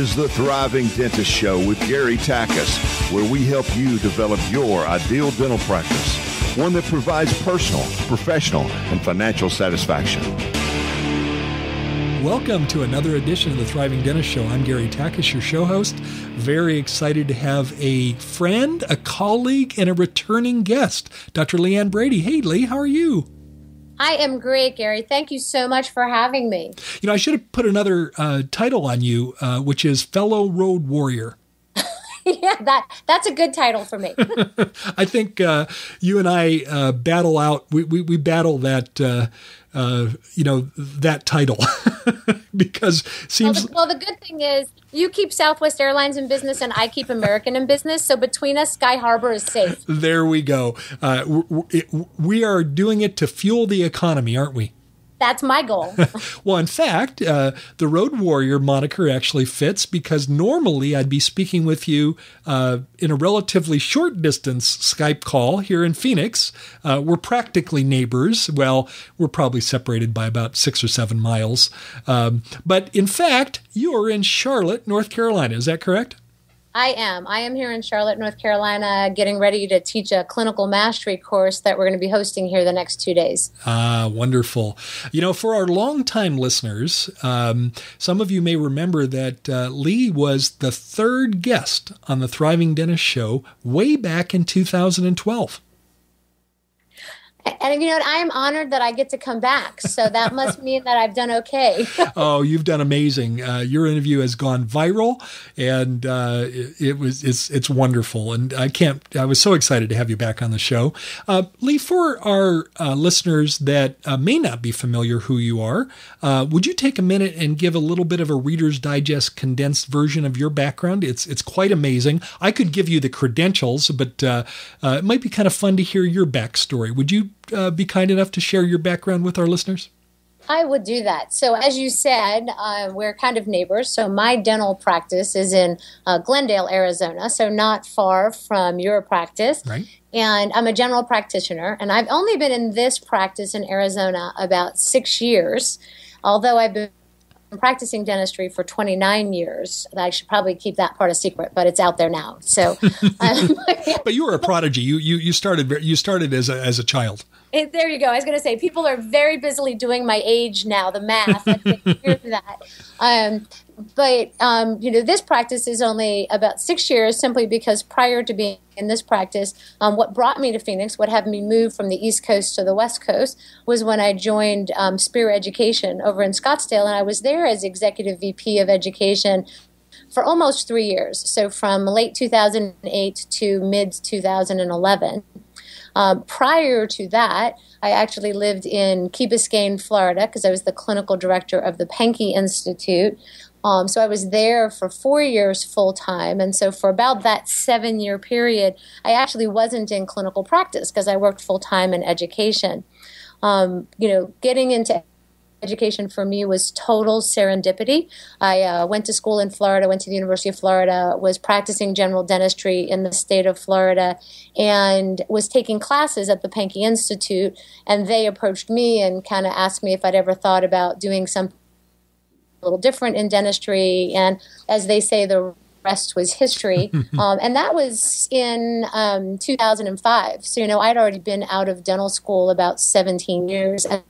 is the Thriving Dentist Show with Gary Takis, where we help you develop your ideal dental practice, one that provides personal, professional, and financial satisfaction. Welcome to another edition of the Thriving Dentist Show. I'm Gary Takis, your show host. Very excited to have a friend, a colleague, and a returning guest, Dr. Ann Brady. Hey, Lee, how are you? I am great, Gary. Thank you so much for having me. You know, I should have put another title on you, which is Fellow Road Warrior. Yeah, that's a good title for me. I think you and I battle out. We battle that that title because seems. Well, the good thing is you keep Southwest Airlines in business and I keep American in business. So between us, Sky Harbor is safe. There we go. We are doing it to fuel the economy, aren't we? That's my goal. Well, in fact, the Road Warrior moniker actually fits because normally I'd be speaking with you in a relatively short distance Skype call here in Phoenix. We're practically neighbors. Well, we're probably separated by about 6 or 7 miles. But in fact, you're in Charlotte, North Carolina. Is that correct? I am here in Charlotte, North Carolina, getting ready to teach a clinical mastery course that we're going to be hosting here the next 2 days. Ah, wonderful. You know, for our longtime listeners, some of you may remember that Lee was the third guest on the Thriving Dentist Show way back in 2012. And you know what? I am honored that I get to come back. So that must mean that I've done okay. Oh, you've done amazing. Your interview has gone viral, and it's wonderful. And I was so excited to have you back on the show. Lee, for our listeners that may not be familiar who you are, would you take a minute and give a little bit of a Reader's Digest condensed version of your background? It's quite amazing. I could give you the credentials, but it might be kind of fun to hear your backstory. Would you be kind enough to share your background with our listeners? I would do that. So as you said, we're kind of neighbors. So my dental practice is in Glendale, Arizona, so not far from your practice. Right. And I'm a general practitioner, and I've only been in this practice in Arizona about 6 years, although I've been practicing dentistry for 29 years. I should probably keep that part a secret, but it's out there now. So, but you were a prodigy. You started as a child. There you go. I was going to say people are very busily doing my age now, the math. I can hear that. But this practice is only about 6 years, simply because prior to being in this practice, what brought me to Phoenix, what had me move from the East Coast to the West Coast, was when I joined Spear Education over in Scottsdale, and I was there as Executive VP of Education for almost 3 years, so from late 2008 to mid-2011. Prior to that, I actually lived in Key Biscayne, Florida, because I was the clinical director of the Pankey Institute. So I was there for 4 years full-time, and so for about that 7-year period, I actually wasn't in clinical practice because I worked full-time in education. Getting into education for me was total serendipity. I went to school in Florida, went to the University of Florida, was practicing general dentistry in the state of Florida, and was taking classes at the Pankey Institute, and they approached me and kind of asked me if I'd ever thought about doing something a little different in dentistry, and as they say, the rest was history. And that was in 2005. So, I'd already been out of dental school about 17 years, and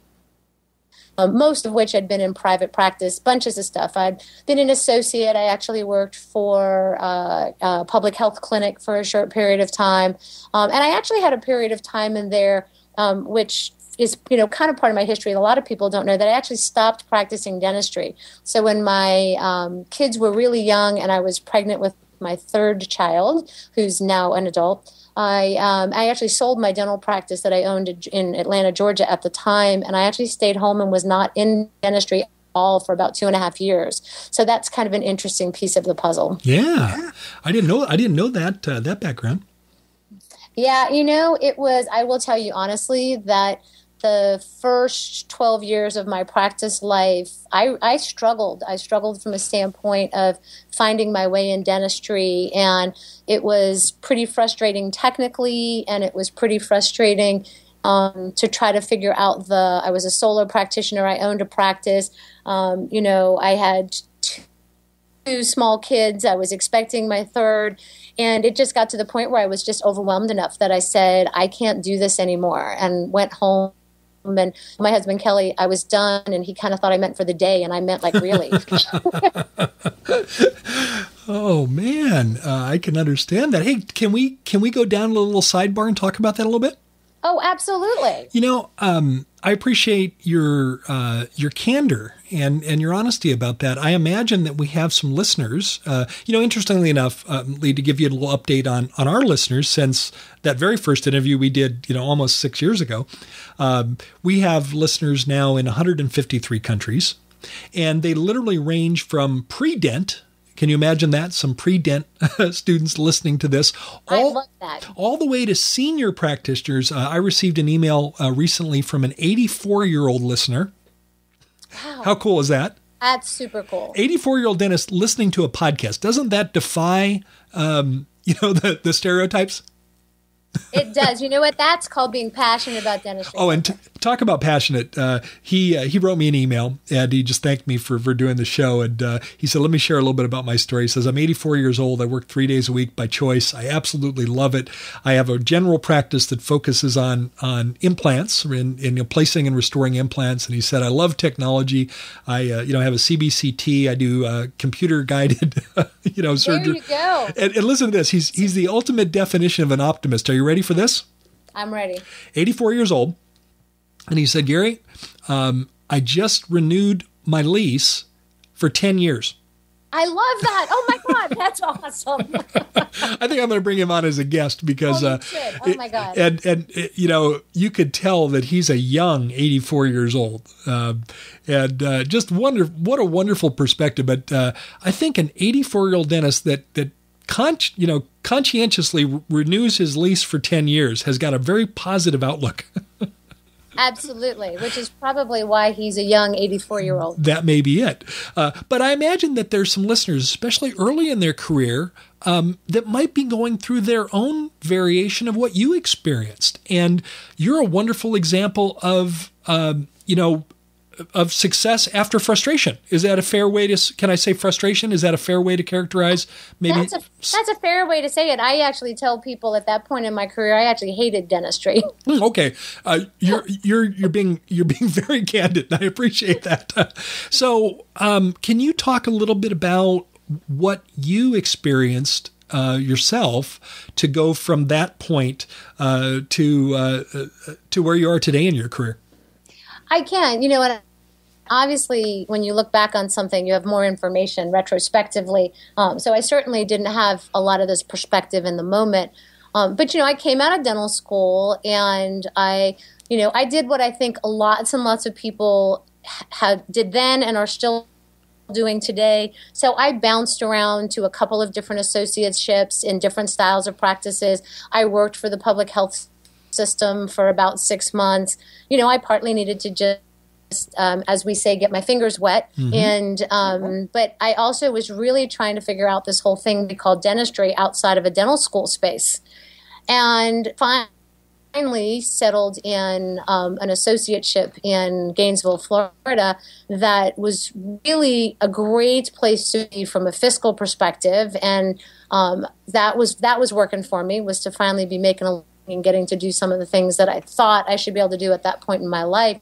most of which had been in private practice, bunches of stuff. I'd been an associate. I actually worked for a public health clinic for a short period of time. And I actually had a period of time in there, which is, kind of part of my history. A lot of people don't know that I actually stopped practicing dentistry. So when my kids were really young and I was pregnant with my third child, who's now an adult, I actually sold my dental practice that I owned in Atlanta, Georgia at the time, and I actually stayed home and was not in dentistry at all for about 2.5 years. So that's kind of an interesting piece of the puzzle. Yeah, I didn't know that background. Yeah, it was. I will tell you honestly that the first 12 years of my practice life, I struggled. I struggled from a standpoint of finding my way in dentistry, and it was pretty frustrating technically, and it was pretty frustrating to try to figure out I was a solo practitioner. I owned a practice. I had small kids. I was expecting my third. And it just got to the point where I was just overwhelmed enough that I said, I can't do this anymore, and went home. And my husband, Kelly, I was done. And he kind of thought I meant for the day. And I meant like really. Oh, man. I can understand that. Hey, can we go down a little sidebar and talk about that a little bit? Oh, absolutely. I appreciate your candor and your honesty about that. I imagine that we have some listeners. Interestingly enough, Lee, to give you a little update on our listeners, since that very first interview we did, almost 6 years ago, we have listeners now in 153 countries, and they literally range from pre-dent. Can you imagine that? Some pre-dent students listening to this. I love that. All the way to senior practitioners. I received an email recently from an 84-year-old listener. Wow. How cool is that? That's super cool. 84-year-old dentist listening to a podcast. Doesn't that defy, the stereotypes? It does. You know what? That's called being passionate about dentistry. Oh, and talk about passionate. He wrote me an email, and he just thanked me for doing the show. And he said, let me share a little bit about my story. He says, I'm 84 years old. I work 3 days a week by choice. I absolutely love it. I have a general practice that focuses on implants, in placing and restoring implants. And he said, I love technology. I have a CBCT. I do computer-guided surgery. There you go. And listen to this. He's the ultimate definition of an optimist. Are you ready for this? I'm ready. 84 years old. And he said, Gary, I just renewed my lease for 10 years. I love that. Oh, my God. That's awesome. I think I'm going to bring him on as a guest because, my God. And you could tell that he's a young 84 years old. Just what a wonderful perspective. But I think an 84-year-old dentist that conscientiously renews his lease for 10 years has got a very positive outlook. Absolutely, which is probably why he's a young 84-year-old. That may be it. But I imagine that there's some listeners, especially early in their career, that might be going through their own variation of what you experienced. And you're a wonderful example of success after frustration. Is that a fair way to, can I say frustration? Is that a fair way to characterize maybe? That's a fair way to say it. I actually tell people at that point in my career, I actually hated dentistry. Okay. You're being very candid. I appreciate that. So, can you talk a little bit about what you experienced yourself to go from that point to where you are today in your career? I can. And obviously, when you look back on something, you have more information retrospectively. So I certainly didn't have a lot of this perspective in the moment. But I came out of dental school, and I did what I think lots and lots of people did then and are still doing today. So I bounced around to a couple of different associateships in different styles of practices. I worked for the public health system for about 6 months. I partly needed to just, as we say, get my fingers wet. Mm-hmm. And but I also was really trying to figure out this whole thing we call dentistry outside of a dental school space. And finally settled in an associateship in Gainesville, Florida, that was really a great place to be from a fiscal perspective. And that was working for me, was to finally be making a and getting to do some of the things that I thought I should be able to do at that point in my life.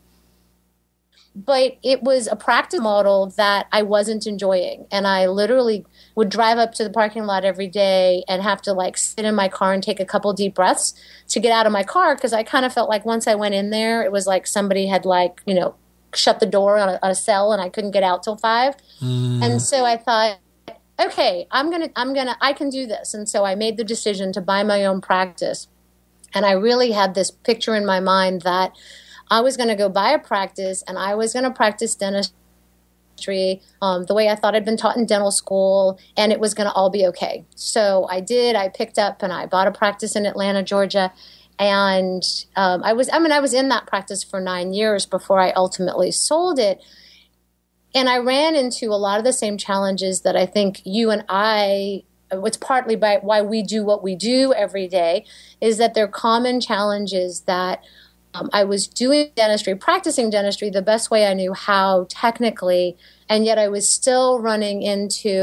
But it was a practice model that I wasn't enjoying. And I literally would drive up to the parking lot every day and have to sit in my car and take a couple deep breaths to get out of my car, because I kind of felt like once I went in there, it was like somebody had shut the door on a cell and I couldn't get out till 5. And so I thought, okay, I can do this. And so I made the decision to buy my own practice. And I really had this picture in my mind that I was going to go buy a practice and I was going to practice dentistry the way I thought I'd been taught in dental school, and it was going to all be okay. So I did. I picked up and I bought a practice in Atlanta, Georgia. And I was in that practice for 9 years before I ultimately sold it. And I ran into a lot of the same challenges that I think you and it's partly by why we do what we do every day, is that there are common challenges that I was doing dentistry, practicing dentistry the best way I knew how technically, and yet I was still running into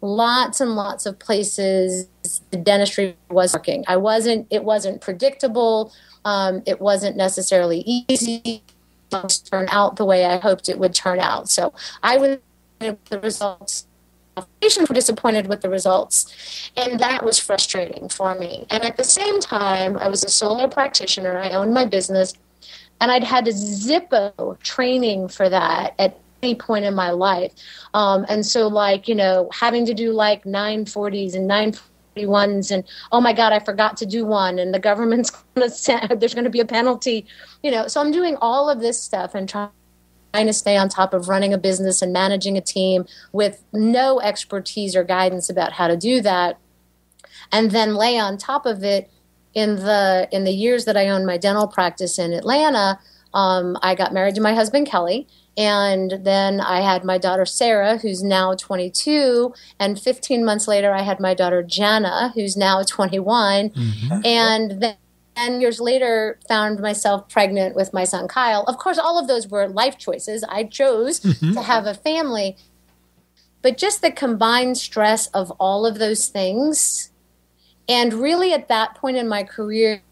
lots and lots of places the dentistry was working. It wasn't predictable. It wasn't necessarily easy to turn out the way I hoped it would turn out. So I was with the results. Patients were disappointed with the results, and that was frustrating for me. And at the same time, I was a solo practitioner. I owned my business, and I'd had a Zippo training for that at any point in my life. And so, having to do 940s and 941s, and oh my God, I forgot to do one, and the government's going to send, there's going to be a penalty, So I'm doing all of this stuff and trying to stay on top of running a business and managing a team with no expertise or guidance about how to do that. And then lay on top of it, in the years that I owned my dental practice in Atlanta, I got married to my husband, Kelly. And then I had my daughter, Sarah, who's now 22. And 15 months later, I had my daughter, Jana, who's now 21. Mm-hmm. And then 10 years later, found myself pregnant with my son, Kyle. Of course, all of those were life choices. I chose to have a family. But just the combined stress of all of those things, and really at that point in my career,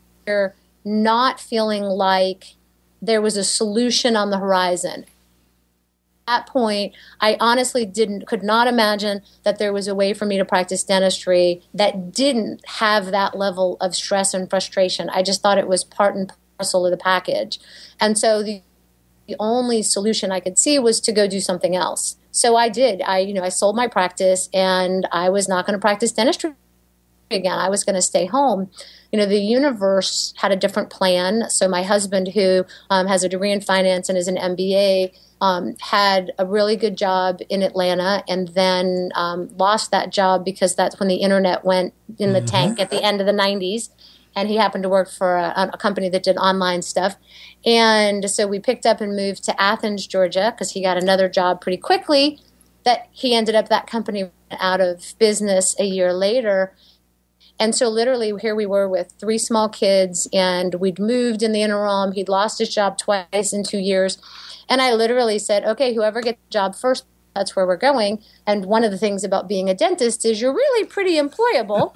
not feeling like there was a solution on the horizon. At that point, I honestly could not imagine that there was a way for me to practice dentistry that didn't have that level of stress and frustration. I just thought it was part and parcel of the package. And so the only solution I could see was to go do something else. So I did. I sold my practice, and I was not going to practice dentistry again. I was going to stay home. The universe had a different plan. So my husband, who has a degree in finance and is an MBA, had a really good job in Atlanta, and then lost that job because that's when the internet went in the tank at the end of the 90s. And he happened to work for a company that did online stuff. And so we picked up and moved to Athens, Georgia, because he got another job pretty quickly. That he ended up, that company went out of business a year later. And so literally here we were with 3 small kids, and we'd moved in the interim. He'd lost his job twice in 2 years. And I literally said, okay, whoever gets the job first, that's where we're going. And one of the things about being a dentist is you're really pretty employable.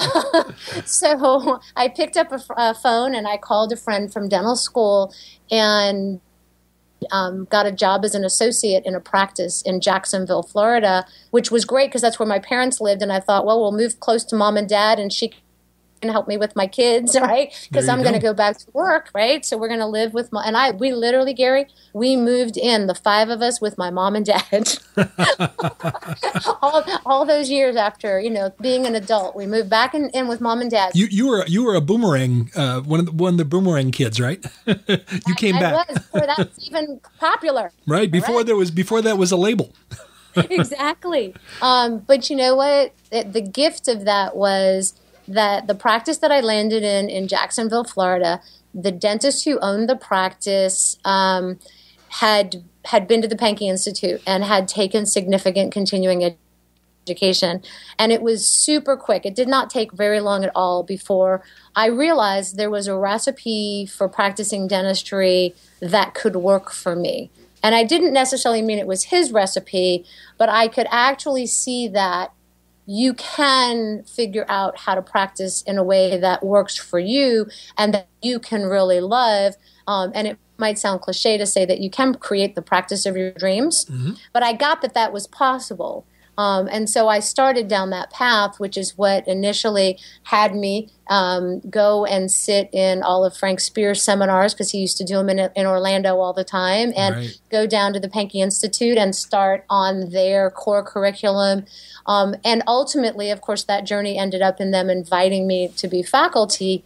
So I picked up a phone, and I called a friend from dental school, and got a job as an associate in a practice in Jacksonville, Florida, which was great because that's where my parents lived. And I thought, well, we'll move close to mom and dad, and she can help me with my kids, right? Because I'm going to go back to work, right? So we're going to live with we literally, Gary, we moved in, the 5 of us, with my mom and dad. all those years after, being an adult, we moved back in with mom and dad. You were a boomerang, one of the boomerang kids, right? You came back. I was, before that was even popular. Right, before that was a label. Exactly. But you know what? The gift of that was that the practice that I landed in Jacksonville, Florida, the dentist who owned the practice had been to the Pankey Institute and had taken significant continuing education. And it was super quick. It did not take very long at all before I realized there was a recipe for practicing dentistry that could work for me. And I didn't necessarily mean it was his recipe, but I could actually see that you can figure out how to practice in a way that works for you and that you can really love. And it might sound cliche to say that you can create the practice of your dreams, but I got that was possible. And so I started down that path, which is what initially had me go and sit in all of Frank Spear's seminars, because he used to do them in Orlando all the time, and go down to the Pankey Institute and start on their core curriculum. And ultimately, of course, that journey ended up in them inviting me to be faculty.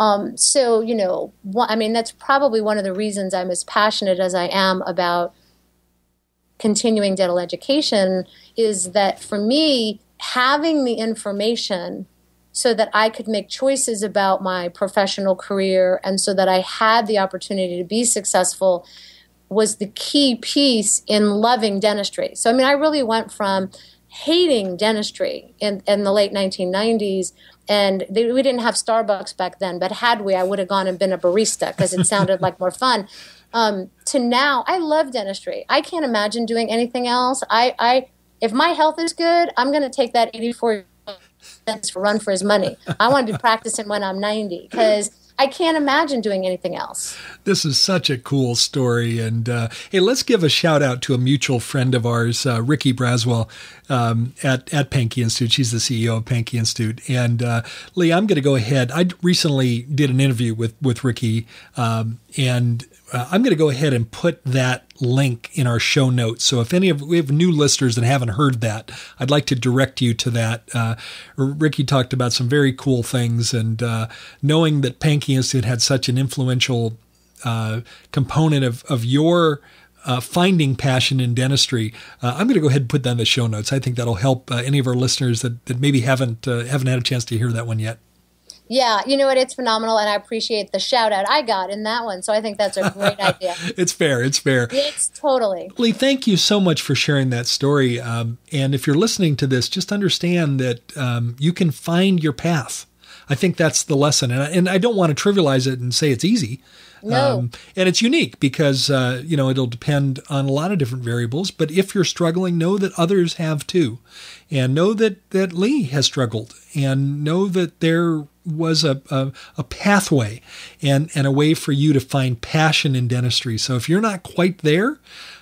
So, that's probably one of the reasons I'm as passionate as I am about continuing dental education, is that for me, having the information so that I could make choices about my professional career and so that I had the opportunity to be successful was the key piece in loving dentistry. So, I really went from hating dentistry in the late 1990s, and we didn't have Starbucks back then, but had we, I would have gone and been a barista because it sounded like more fun. To now, I love dentistry. I can't imagine doing anything else. I if my health is good, I'm going to take that 84 cents to run for his money. I want to be practicing when I'm 90 because I can't imagine doing anything else. This is such a cool story. And hey, let's give a shout out to a mutual friend of ours, Ricky Braswell, at Pankey Institute. She's the CEO of Pankey Institute. And Lee, I'm going to go ahead. I recently did an interview with Ricky, and I'm going to go ahead and put that link in our show notes. So if we have new listeners that haven't heard that, I'd like to direct you to that. Ricky talked about some very cool things, and knowing that Pankey Institute had such an influential component of your finding passion in dentistry, I'm going to go ahead and put that in the show notes. I think that'll help any of our listeners that maybe haven't had a chance to hear that one yet. Yeah, you know what? It's phenomenal, and I appreciate the shout out I got in that one. So I think that's a great idea. It's fair. It's totally. Lee, thank you so much for sharing that story. And if you're listening to this, just understand that you can find your path. I think that's the lesson. And I don't want to trivialize it and say it's easy. No. And it's unique because, it'll depend on a lot of different variables. But if you're struggling, know that others have too. And know that Lee has struggled. And know that there was a pathway and a way for you to find passion in dentistry. So if you're not quite there,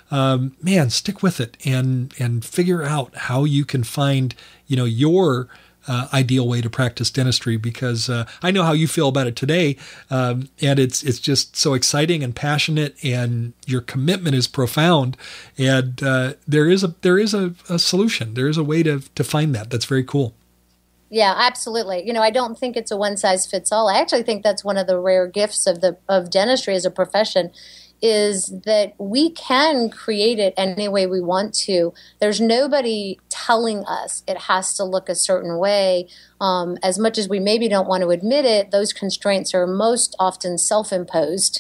stick with it and figure out how you can find, your ideal way to practice dentistry, because I know how you feel about it today, and it's just so exciting and passionate, and your commitment is profound, and there is a solution. There is a way to find that. That's very cool. Yeah, absolutely. I don't think it's a one size fits all. I actually think that's one of the rare gifts of dentistry as a profession, is that we can create it any way we want to. There's nobody telling us it has to look a certain way. As much as we maybe don't want to admit it, those constraints are most often self-imposed.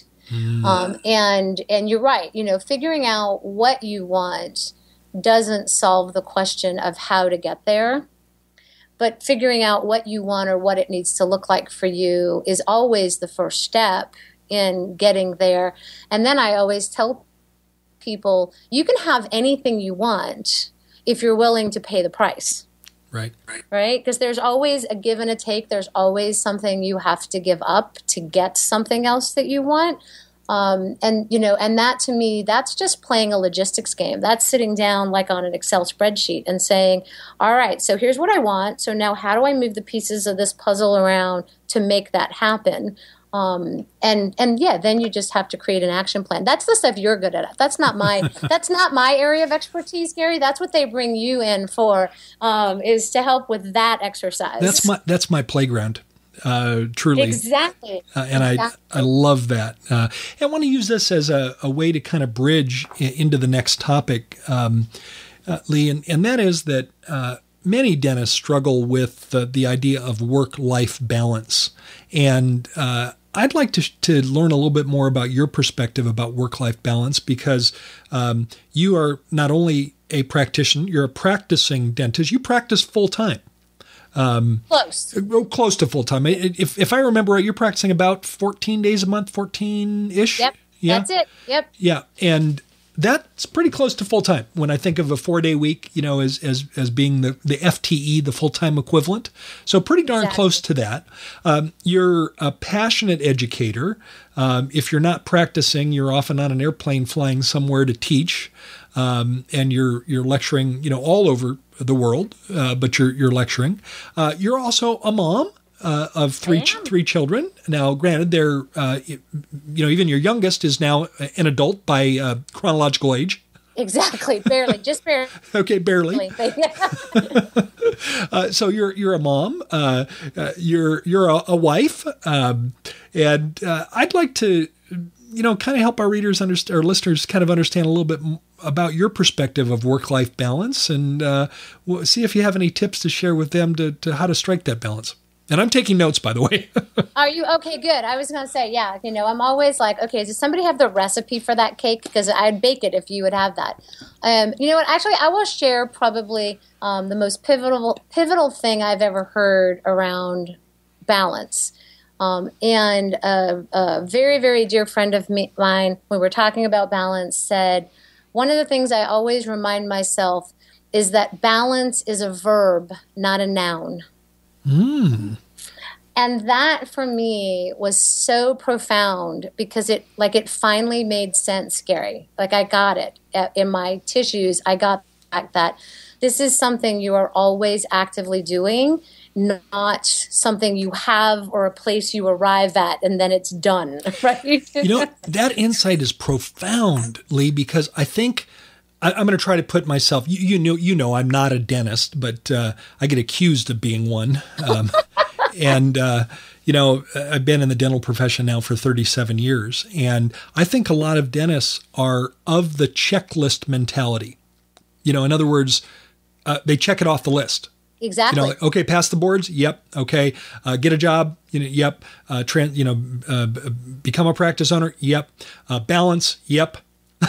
And you're right, figuring out what you want doesn't solve the question of how to get there. But figuring out what you want or what it needs to look like for you is always the first step in getting there. And then I always tell people, you can have anything you want if you're willing to pay the price. Right. Because there's always a give and a take. There's always something you have to give up to get something else that you want. And that to me, that's just playing a logistics game. That's sitting down like on an Excel spreadsheet and saying, all right, so here's what I want. So now how do I move the pieces of this puzzle around to make that happen? Then you just have to create an action plan. That's the stuff you're good at. That's not my area of expertise, Gary. That's what they bring you in for, is to help with that exercise. That's my playground. Truly. Exactly. I love that. I want to use this as a way to kind of bridge into the next topic, Lee, and that is that many dentists struggle with the idea of work-life balance. And I'd like to learn a little bit more about your perspective about work-life balance, because you are not only a practitioner, you're a practicing dentist. You practice full-time. Close to full-time. If I remember right, you're practicing about 14 days a month, 14-ish? Yep, yeah? That's it. Yep. Yeah, and that's pretty close to full-time. When I think of a 4-day week, as being the FTE, the full-time equivalent. So pretty darn close to that. You're a passionate educator. If you're not practicing, you're often on an airplane flying somewhere to teach. And you're lecturing, all over the world, but you're lecturing. You're also a mom of three children. Now, granted, they're even your youngest is now an adult by chronological age. Exactly, just barely. Okay, barely. So you're a mom. You're a wife, and I'd like to kind of help our readers our listeners kind of understand a little bit about your perspective of work-life balance, and we'll see if you have any tips to share with them to how to strike that balance. And I'm taking notes, by the way. Are you? Okay, good. I was going to say, yeah, I'm always like, okay, does somebody have the recipe for that cake? Because I'd bake it if you would have that. You know what? Actually, I will share probably the most pivotal thing I've ever heard around balance. And a very, very dear friend of mine, when we were talking about balance, said, one of the things I always remind myself is that balance is a verb, not a noun. And that for me was so profound because it finally made sense, Gary. Like I got it in my tissues. I got that this is something you are always actively doing, not something you have or a place you arrive at and then it's done, right? That insight is profound, Lee, because I think I'm going to try to put myself, you know, I'm not a dentist, but I get accused of being one. And, I've been in the dental profession now for 37 years. And I think a lot of dentists are of the checklist mentality. In other words, they check it off the list. Exactly. Okay, pass the boards. Yep. Okay. Get a job. Yep. Become a practice owner. Yep. Balance. Yep.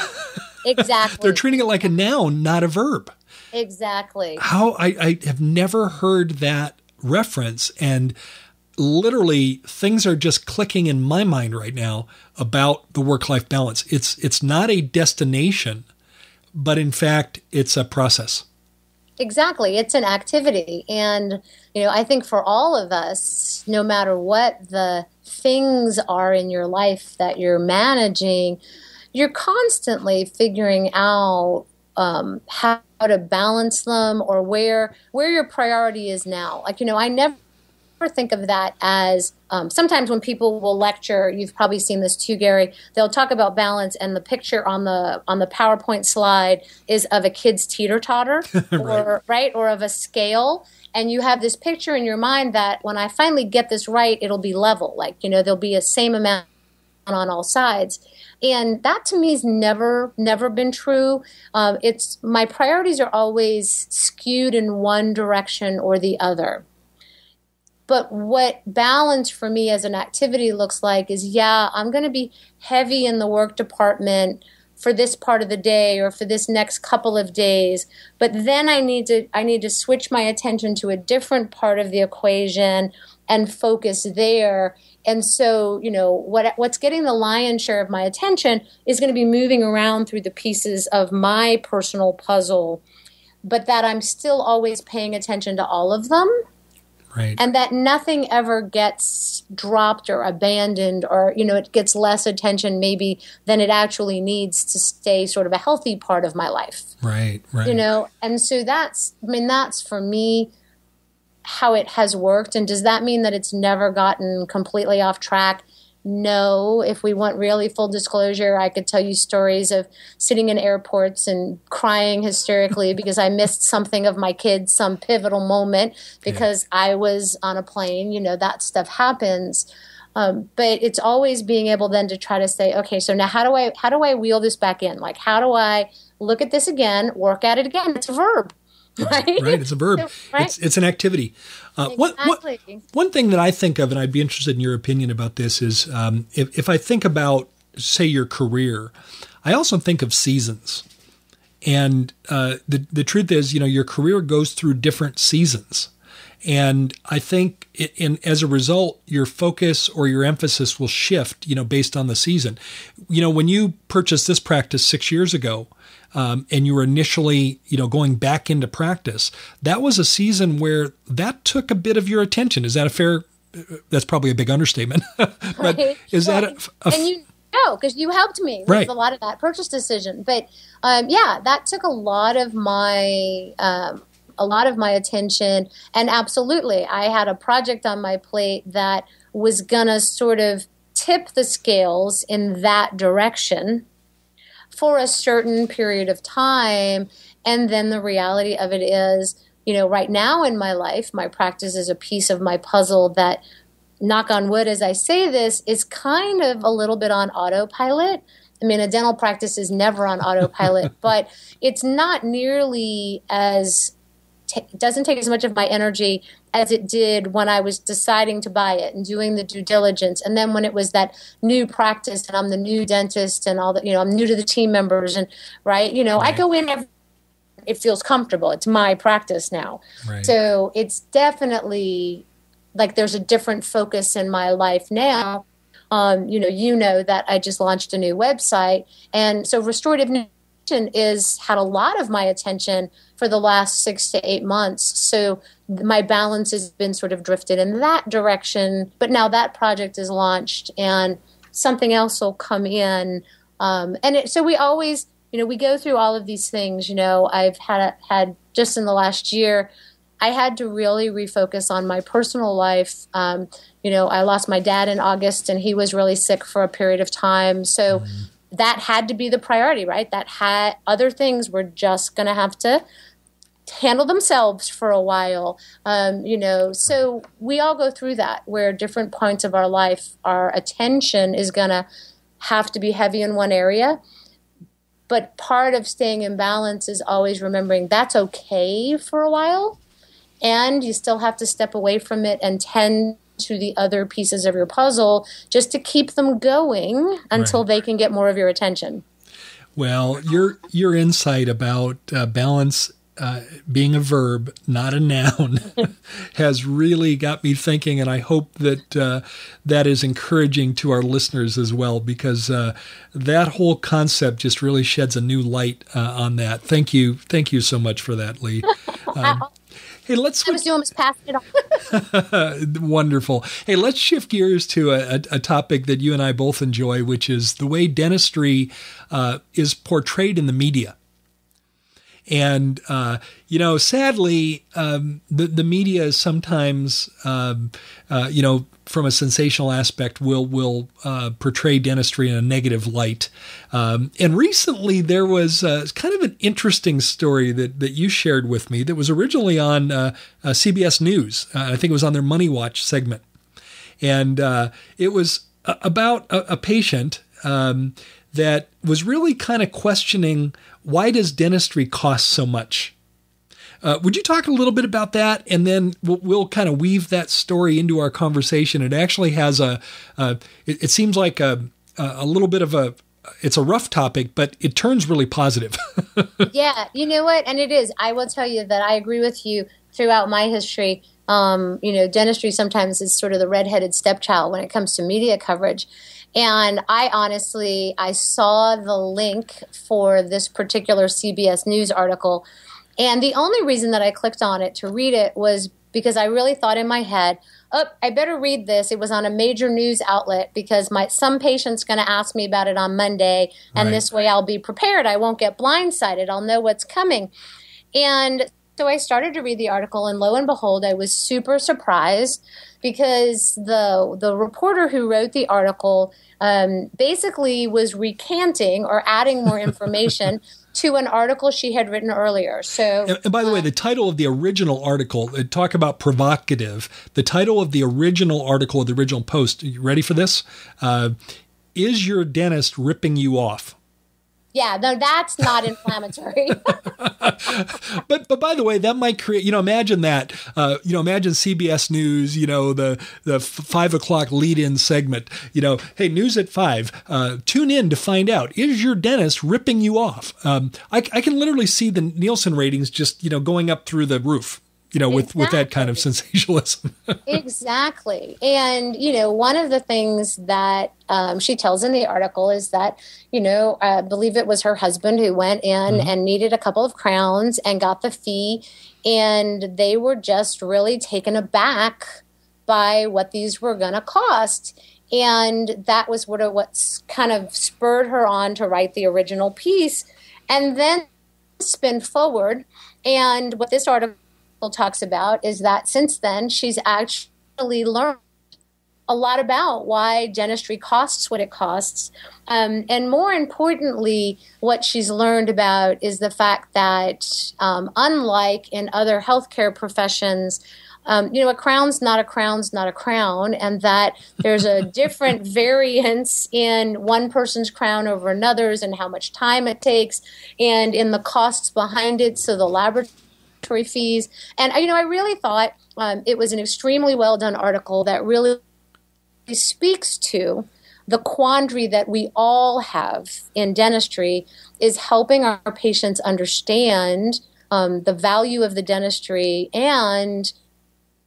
Exactly. They're treating it like a noun, not a verb. Exactly. How I have never heard that reference, and literally things are just clicking in my mind right now about the work-life balance. It's not a destination, but in fact, it's a process. Exactly. It's an activity. And, I think for all of us, no matter what the things are in your life that you're managing, you're constantly figuring out how to balance them or where your priority is now. I never think of that as sometimes when people will lecture, you've probably seen this too, Gary, they'll talk about balance and the picture on the PowerPoint slide is of a kid's teeter-totter or of a scale. And you have this picture in your mind that when I finally get this right, it'll be level. There'll be a same amount on all sides. And that to me has never been true. It's my priorities are always skewed in one direction or the other. But what balance for me as an activity looks like is, I'm going to be heavy in the work department for this part of the day or for this next couple of days. But then I need to switch my attention to a different part of the equation and focus there. And so, what's getting the lion's share of my attention is going to be moving around through the pieces of my personal puzzle, but that I'm still always paying attention to all of them. Right. And that nothing ever gets dropped or abandoned or, it gets less attention maybe than it actually needs to stay sort of a healthy part of my life. Right. And so that's for me how it has worked. And does that mean that it's never gotten completely off track? No. If we want really full disclosure, I could tell you stories of sitting in airports and crying hysterically because I missed something of my kids, some pivotal moment because I was on a plane. That stuff happens. But it's always being able then to try to say, okay, so now how do I wheel this back in? How do I look at this again, work at it again? It's a verb. Right? It's a verb. So, right? It's an activity. Exactly. One thing that I think of, and I'd be interested in your opinion about this, is if I think about, say, your career, I also think of seasons. And the truth is, your career goes through different seasons. And I think as a result, your focus or your emphasis will shift, based on the season. When you purchased this practice 6 years ago, and you were initially, going back into practice, that was a season where that took a bit of your attention. Is that a fair? That's probably a big understatement. But is that because you helped me with a lot of that purchase decision. But that took a lot of my attention. And absolutely, I had a project on my plate that was gonna sort of tip the scales in that direction for a certain period of time. And then the reality of it is, right now in my life, my practice is a piece of my puzzle that, knock on wood as I say this, is kind of a little bit on autopilot. I mean, a dental practice is never on autopilot, but it's not nearly as doesn't take as much of my energy as it did when I was deciding to buy it and doing the due diligence. And then when it was that new practice and I'm the new dentist and all that, I'm new to the team members and right. I go in, it feels comfortable. It's my practice now. Right. So it's definitely there's a different focus in my life now. That I just launched a new website. And so restorative is had a lot of my attention for the last 6 to 8 months. So my balance has been sort of drifted in that direction. But now that project is launched and something else will come in. So we always, we go through all of these things. I've had just in the last year, I had to really refocus on my personal life. I lost my dad in August and he was really sick for a period of time. So that had to be the priority, right? Other things were just going to have to handle themselves for a while. So we all go through that where different points of our life, our attention is going to have to be heavy in one area. But part of staying in balance is always remembering that's okay for a while. And you still have to step away from it and tend to the other pieces of your puzzle just to keep them going until they can get more of your attention. Well, your insight about balance being a verb, not a noun, has really got me thinking, and I hope that that is encouraging to our listeners as well, because that whole concept just really sheds a new light on that. Thank you so much for that, Lee. Hey, let's. I was almost passing it on. Wonderful. Hey, let's shift gears to a topic that you and I both enjoy, which is the way dentistry is portrayed in the media. And, sadly, the media is sometimes, from a sensational aspect, will portray dentistry in a negative light. And recently there was kind of an interesting story that you shared with me that was originally on CBS News. I think it was on their Money Watch segment. And it was about a patient that was really kind of questioning, why does dentistry cost so much? Would you talk a little bit about that? And then we'll kind of weave that story into our conversation. It actually has it seems like a little bit of it's a rough topic, but it turns really positive. Yeah, you know what? And it is. I will tell you that I agree with you throughout my history. Dentistry sometimes is sort of the redheaded stepchild when it comes to media coverage. And I saw the link for this particular CBS News article. And the only reason that I clicked on it to read it was because I really thought in my head, I better read this. It was on a major news outlet because some patient's going to ask me about it on Monday. And This way I'll be prepared. I won't get blindsided. I'll know what's coming. And so I started to read the article, and lo and behold, I was super surprised because the reporter who wrote the article basically was recanting or adding more information to an article she had written earlier. So, and by the way, the title of the original article, talk about provocative, the title of the original article, the original post, you ready for this? Is your dentist ripping you off? Yeah, no, that's not inflammatory. But by the way, that might create, imagine that, imagine CBS News, the 5 o'clock lead-in segment, hey, news at 5, tune in to find out, is your dentist ripping you off? I can literally see the Nielsen ratings just, going up through the roof. With that kind of sensationalism. Exactly. And, one of the things that she tells in the article is that, I believe it was her husband who went in and needed a couple of crowns and got the fee. And they were just really taken aback by what these were going to cost. And that was what's kind of spurred her on to write the original piece. And then spin forward. And what this article talks about is that since then she's actually learned a lot about why dentistry costs what it costs, and more importantly, what she's learned about is the fact that unlike in other healthcare professions, a crown's not a crown, and that there's a different variance in one person's crown over another's and how much time it takes and in the costs behind it, so the laboratory fees. And, I really thought it was an extremely well done article that really speaks to the quandary that we all have in dentistry, is helping our patients understand the value of the dentistry and,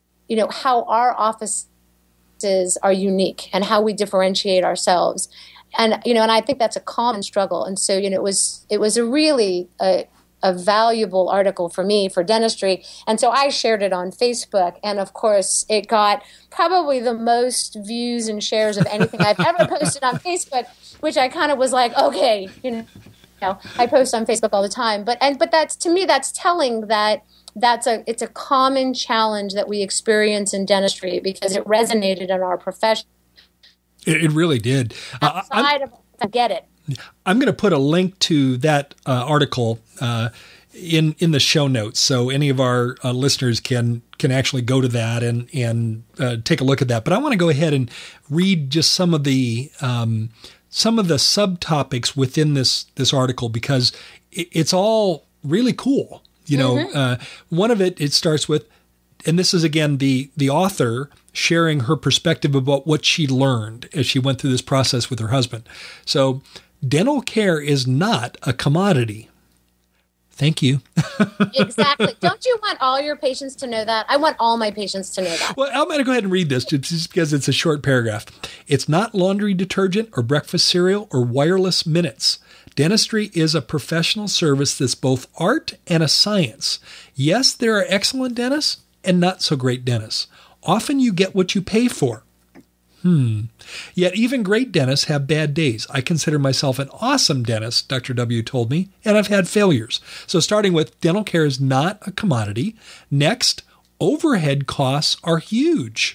how our offices are unique and how we differentiate ourselves. and I think that's a common struggle. And so, it was a really a valuable article for me for dentistry. And so I shared it on Facebook. And of course, it got probably the most views and shares of anything I've ever posted on Facebook, which I kind of was like, okay, I post on Facebook all the time. But that's, to me, that's telling that it's a common challenge that we experience in dentistry because it resonated in our profession. It really did. I get it. I'm going to put a link to that article in the show notes, so any of our listeners can actually go to that and take a look at that. But I want to go ahead and read just some of the subtopics within this article because it's all really cool. One of it starts with, and this is again the author sharing her perspective about what she learned as she went through this process with her husband. So, dental care is not a commodity. Thank you. Exactly. Don't you want all your patients to know that? I want all my patients to know that. Well, I'm going to go ahead and read this just because it's a short paragraph. It's not laundry detergent or breakfast cereal or wireless minutes. Dentistry is a professional service that's both art and a science. Yes, there are excellent dentists and not so great dentists. Often you get what you pay for. Yet even great dentists have bad days. I consider myself an awesome dentist, Dr. W told me, and I've had failures. So starting with, dental care is not a commodity. Next, overhead costs are huge.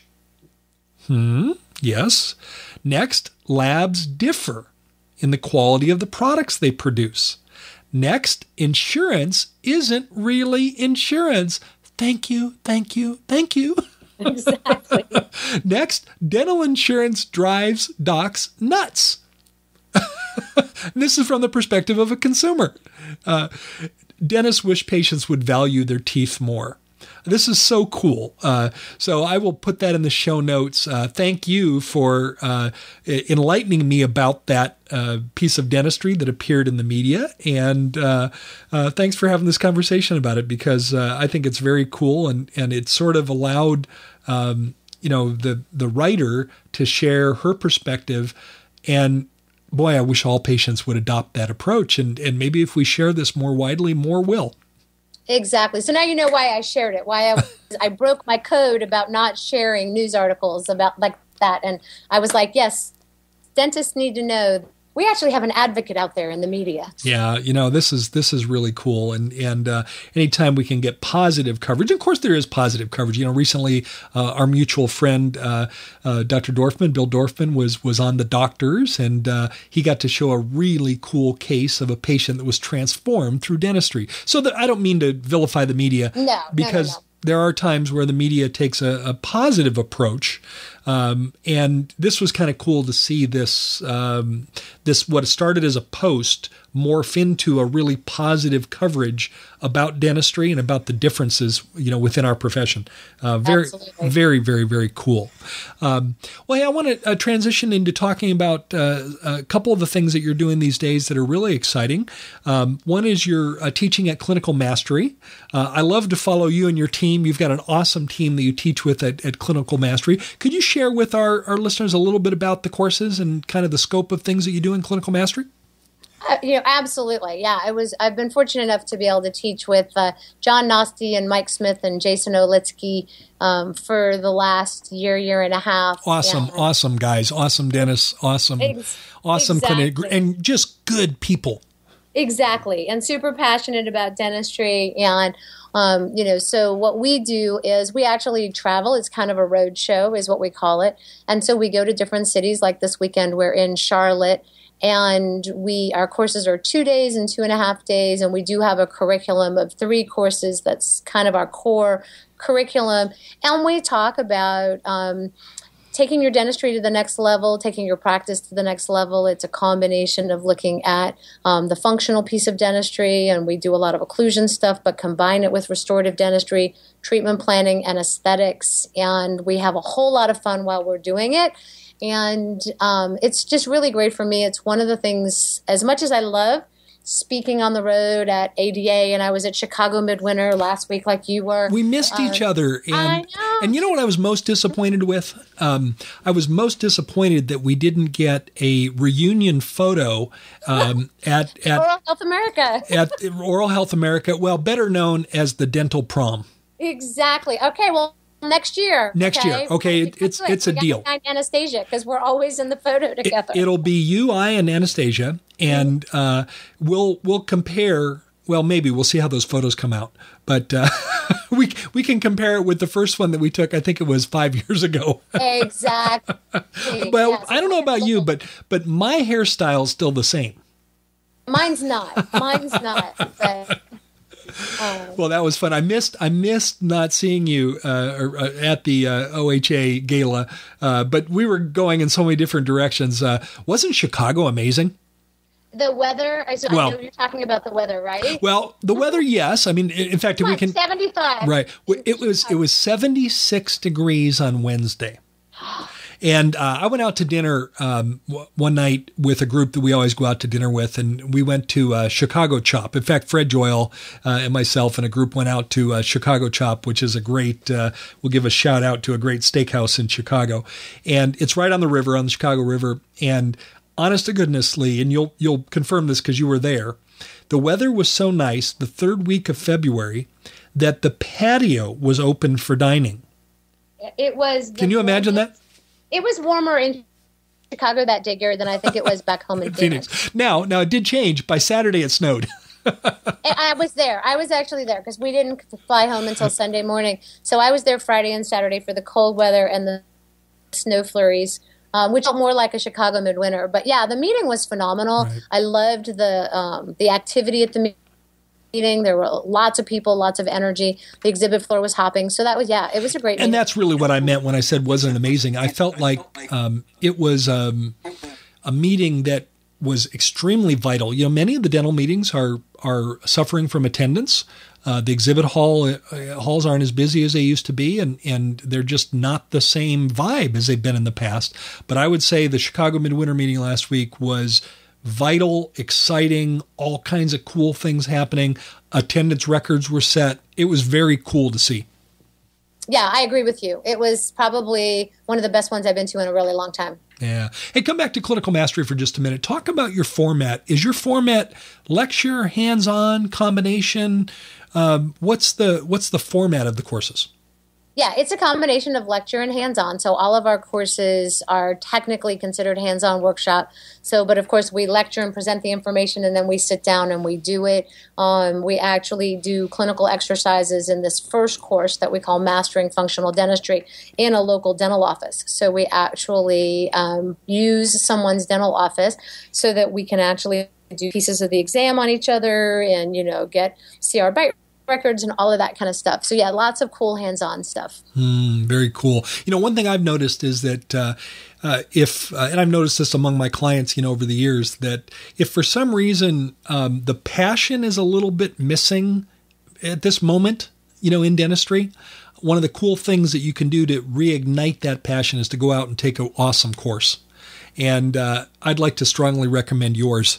Yes. Next, labs differ in the quality of the products they produce. Next, insurance isn't really insurance. Thank you, thank you, thank you. Exactly. Next, dental insurance drives docs nuts. This is from the perspective of a consumer. Dentists wish patients would value their teeth more. This is so cool. So I will put that in the show notes. Thank you for enlightening me about that piece of dentistry that appeared in the media. And thanks for having this conversation about it because I think it's very cool. And it sort of allowed, the writer to share her perspective. And boy, I wish all patients would adopt that approach. And maybe if we share this more widely, more will. Exactly. So now you know why I shared it, why I broke my code about not sharing news articles about like that. And I was like, yes, dentists need to know we actually have an advocate out there in the media. Yeah, this is really cool. And anytime we can get positive coverage, of course there is positive coverage. Recently our mutual friend, Dr. Dorfman, Bill Dorfman, was on The Doctors, and he got to show a really cool case of a patient that was transformed through dentistry. So that I don't mean to vilify the media. No. There are times where the media takes a positive approach. And this was kind of cool to see this what started as a post morph into a really positive coverage about dentistry and about the differences, within our profession. Very, very, very, very cool. Well, hey, I want to transition into talking about a couple of the things that you're doing these days that are really exciting. One is you're teaching at Clinical Mastery. I love to follow you and your team. You've got an awesome team that you teach with at Clinical Mastery. Could you share with our listeners a little bit about the courses and kind of the scope of things that you do in Clinical Mastery? Absolutely. Yeah, I've been fortunate enough to be able to teach with John Nosty and Mike Smith and Jason Olitsky for the last year and a half. Awesome guys, awesome dentists, awesome exactly. clinic, and just good people. Exactly, and super passionate about dentistry. And so what we do is we actually travel. It's kind of a road show, is what we call it. And so we go to different cities. Like this weekend, we're in Charlotte. And our courses are 2 days and 2.5 days, and we do have a curriculum of 3 courses. That's kind of our core curriculum. And we talk about taking your dentistry to the next level, taking your practice to the next level. It's a combination of looking at the functional piece of dentistry, and we do a lot of occlusion stuff, but combine it with restorative dentistry, treatment planning, and aesthetics. And we have a whole lot of fun while we're doing it. And it's just really great for me. It's one of the things, as much as I love speaking on the road at ADA, and I was at Chicago Midwinter last week like you were. We missed each other. I know. And you know what I was most disappointed with? I was most disappointed that we didn't get a reunion photo at Oral Health America. At Oral Health America, well, better known as the Dental Prom. Exactly. Okay, well, next year. Next year. Okay, it's a deal. Anastasia, because we're always in the photo together. It'll be you, I, and Anastasia, and we'll compare. Well, maybe we'll see how those photos come out, but we can compare it with the first one that we took. I think it was 5 years ago. Exactly. Well, yes. I don't know about you, but my hairstyle is still the same. Mine's not. But, well, that was fun. I missed not seeing you at the OHA gala, but we were going in so many different directions. Wasn't Chicago amazing? The weather, I know you're talking about the weather, right? Well, the weather, yes. I mean, in fact, we can 75. Right. It was 76 degrees on Wednesday. And I went out to dinner one night with a group that we always go out to dinner with, and we went to Chicago Chop. In fact, Fred Joyle and myself and a group went out to Chicago Chop, which is a great, we'll give a shout out to a great steakhouse in Chicago. And it's right on the river, on the Chicago River. And honest to goodness, Lee, and you'll confirm this because you were there, the weather was so nice the third week of February that the patio was open for dining. It was. Can you imagine that? It was warmer in Chicago that day, Gary, than I think it was back home in Phoenix. Now it did change. By Saturday, it snowed. I was there. I was actually there because we didn't fly home until Sunday morning. So I was there Friday and Saturday for the cold weather and the snow flurries, which felt more like a Chicago midwinter. But yeah, the meeting was phenomenal. Right. I loved the activity at the meeting. There were lots of people, lots of energy. The exhibit floor was hopping. So that was, it was a great meeting. And that's really what I meant when I said wasn't amazing. I felt like it was a meeting that was extremely vital. You know, many of the dental meetings are suffering from attendance. The exhibit halls aren't as busy as they used to be, and they're just not the same vibe as they've been in the past. But I would say the Chicago Midwinter meeting last week was vital, exciting, all kinds of cool things happening. Attendance records were set. It was very cool to see. Yeah, I agree with you. It was probably one of the best ones I've been to in a really long time. Yeah. Hey, come back to Clinical Mastery for just a minute. Talk about your format. Is your format lecture, hands-on, combination? What's the format of the courses? Yeah, it's a combination of lecture and hands-on. So all of our courses are technically considered hands-on workshop. But of course we lecture and present the information, and then we sit down and we do it. We actually do clinical exercises in this first course that we call Mastering Functional Dentistry in a local dental office. So we actually use someone's dental office so that we can actually do pieces of the exam on each other and, get CR bite records and all of that kind of stuff. So yeah, lots of cool hands-on stuff. Very cool. One thing I've noticed is that and I've noticed this among my clients, over the years, that if for some reason the passion is a little bit missing at this moment, in dentistry, one of the cool things that you can do to reignite that passion is to go out and take an awesome course. And I'd like to strongly recommend yours,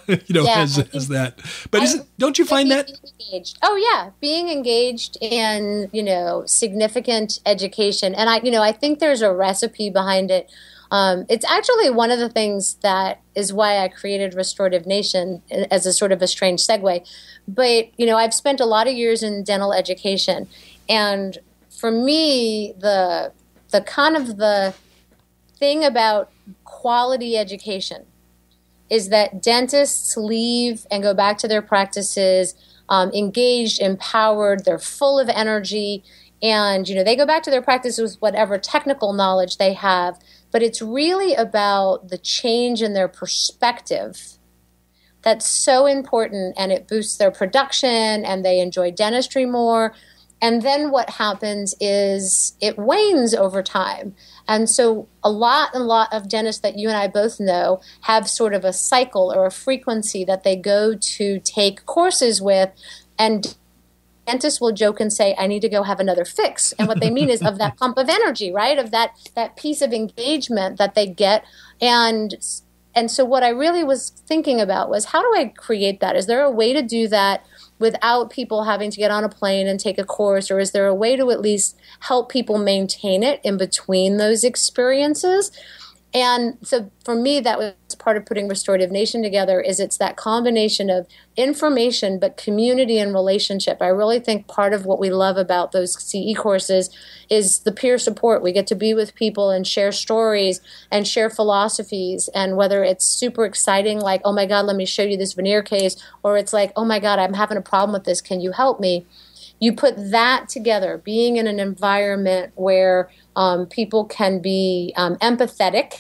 as that. But don't you find that? Engaged. Oh, yeah. Being engaged in, significant education. And I think there's a recipe behind it. It's actually one of the things that is why I created Restorative Nation as a sort of a strange segue. But, I've spent a lot of years in dental education. And for me, the kind of the thing about quality education is that dentists leave and go back to their practices engaged, empowered, they're full of energy, and they go back to their practices with whatever technical knowledge they have, but it's really about the change in their perspective that's so important, and it boosts their production and they enjoy dentistry more. And then what happens is it wanes over time. And so a lot of dentists that you and I both know have sort of a cycle or a frequency that they go to take courses with, and dentists will joke and say, I need to go have another fix. And what they mean is of that pump of energy, right? Of that piece of engagement that they get. And And so what I really was thinking about was, how do I create that? Is there a way to do that without people having to get on a plane and take a course? Or is there a way to at least help people maintain it in between those experiences? And so for me, that was part of putting Restorative Nation together, is it's that combination of information, but community and relationship. I really think part of what we love about those CE courses is the peer support. We get to be with people and share stories and share philosophies. And whether it's super exciting, like, oh my God, let me show you this veneer case, or it's like, oh my God, I'm having a problem with this, can you help me? You put that together, being in an environment where people can be empathetic,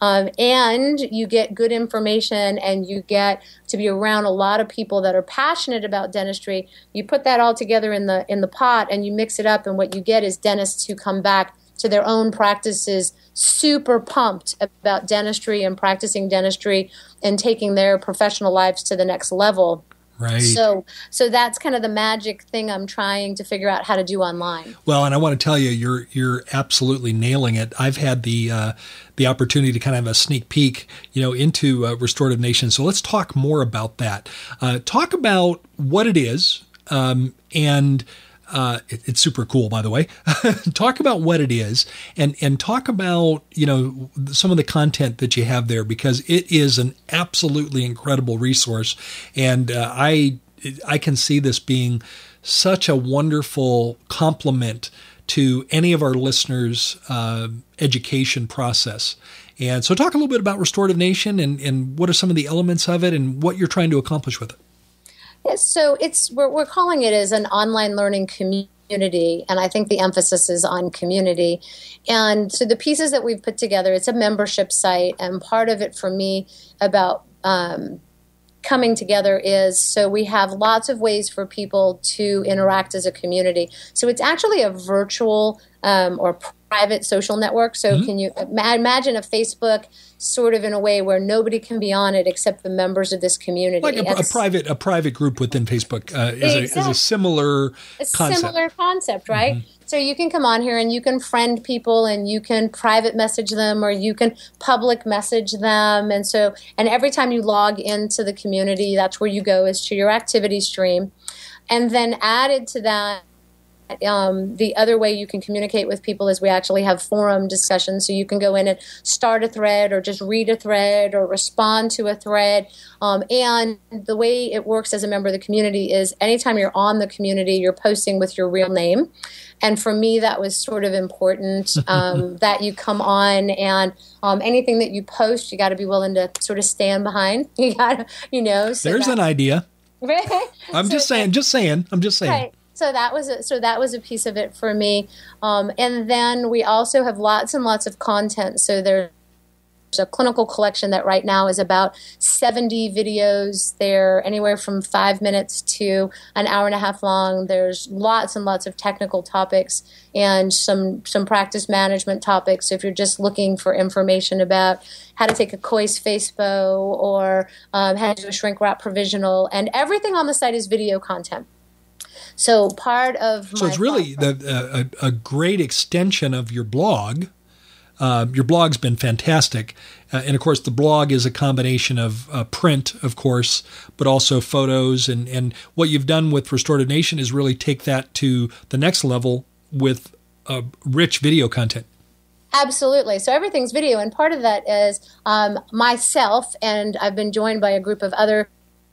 and you get good information, and you get to be around a lot of people that are passionate about dentistry. You put that all together in the pot, and you mix it up, and what you get is dentists who come back to their own practices super pumped about dentistry and practicing dentistry and taking their professional lives to the next level. Right. So that's kind of the magic thing I'm trying to figure out how to do online. Well, and I want to tell you, you're absolutely nailing it. I've had the opportunity to kind of have a sneak peek, into Restorative Nation. So let's talk more about that. Talk about what it is, and it's super cool, by the way. Talk about what it is, and talk about some of the content that you have there, because it is an absolutely incredible resource, and I can see this being such a wonderful complement to any of our listeners' education process. And so, talk a little bit about Restorative Nation and what are some of the elements of it and what you're trying to accomplish with it. Yes, so we're calling it as an online learning community, and I think the emphasis is on community. And so the pieces that we've put together, it's a membership site, and part of it for me about coming together is, so we have lots of ways for people to interact as a community. So it's actually a virtual or private social network. So Can you imagine a Facebook sort of in a way where nobody can be on it except the members of this community? Like a private group within Facebook is a similar concept. Similar concept, right? Mm-hmm. So you can come on here and you can friend people, and you can private message them, or you can public message them. And every time you log into the community, that's where you go, is to your activity stream. And then added to that, the other way you can communicate with people is we actually have forum discussions. So you can go in and start a thread, or just read a thread, or respond to a thread. And the way it works as a member of the community is anytime you're on the community, you're posting with your real name. And for me, that was sort of important, that you come on, and anything that you post, you got to be willing to sort of stand behind. You got to, So there's an idea. Right? I'm just saying. Right. So that was a piece of it for me. And then we also have lots and lots of content. So there's a clinical collection that right now is about 70 videos. They're anywhere from 5 minutes to an hour and a half long. There's lots and lots of technical topics and some practice management topics. If you're just looking for information about how to take a Coyce face bow, or how to do a shrink wrap provisional, and everything on the site is video content. So it's really a great extension of your blog. Your blog's been fantastic. And of course, the blog is a combination of print, of course, but also photos. And what you've done with Restorative Nation is really take that to the next level with rich video content. Absolutely. So everything's video. And part of that is myself, and I've been joined by a group of other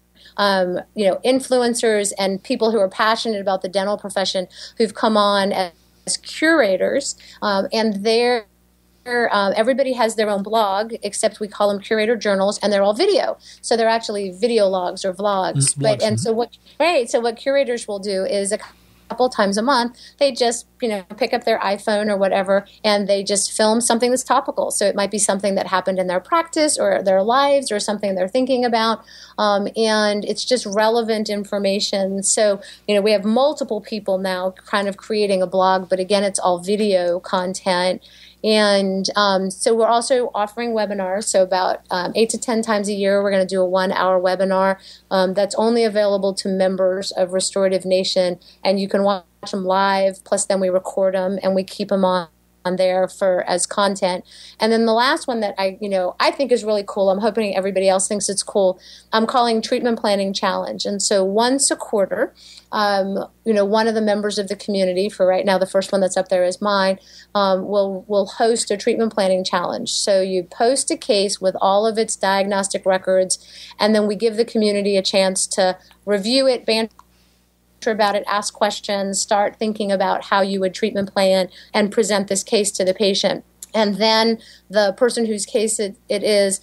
influencers and people who are passionate about the dental profession, who've come on as curators, and everybody has their own blog, except we call them curator journals, and they're all video. So they're actually video logs or vlogs. So what curators will do is a couple times a month, they just pick up their iPhone or whatever, and they just film something that's topical. So it might be something that happened in their practice or their lives, or something they're thinking about, and it's just relevant information. So we have multiple people now kind of creating a blog, but again, it's all video content. And so we're also offering webinars. So about 8 to 10 times a year, we're going to do a 1-hour webinar that's only available to members of Restorative Nation. And you can watch them live, plus then we record them and we keep them on on there for as content. And then the last one that I think is really cool, I'm hoping everybody else thinks it's cool, I'm calling Treatment Planning Challenge. And so once a quarter, one of the members of the community, for right now the first one that's up there is mine, will host a treatment planning challenge. So you post a case with all of its diagnostic records, and then we give the community a chance to review it, banter about it, ask questions, start thinking about how you would treatment plan and present this case to the patient. And then the person whose case it is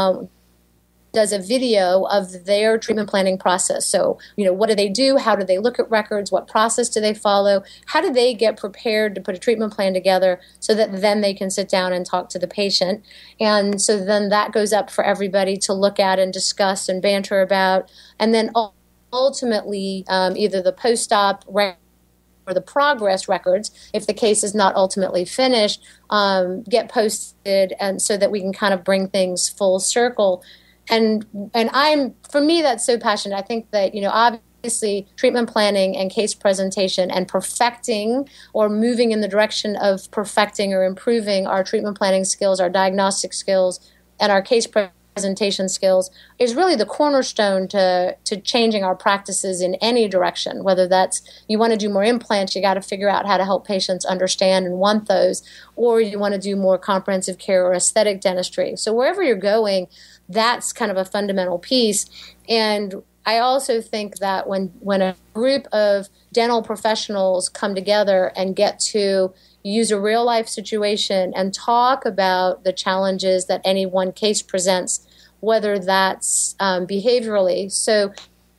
does a video of their treatment planning process. So, what do they do? How do they look at records? What process do they follow? How do they get prepared to put a treatment plan together so that then they can sit down and talk to the patient? And so then that goes up for everybody to look at and discuss and banter about. And then ultimately, either the post-op or the progress records, if the case is not ultimately finished, get posted, and so that we can kind of bring things full circle. And for me, that's so passionate. I think that, obviously treatment planning and case presentation and perfecting or moving in the direction of perfecting or improving our treatment planning skills, our diagnostic skills, and our case presentation skills is really the cornerstone to changing our practices in any direction. Whether that's you want to do more implants, you got to figure out how to help patients understand and want those, or you want to do more comprehensive care or aesthetic dentistry. So wherever you're going, that's kind of a fundamental piece. And I also think that when a group of dental professionals come together and get to use a real life situation and talk about the challenges that any one case presents, whether that's behaviorally. So,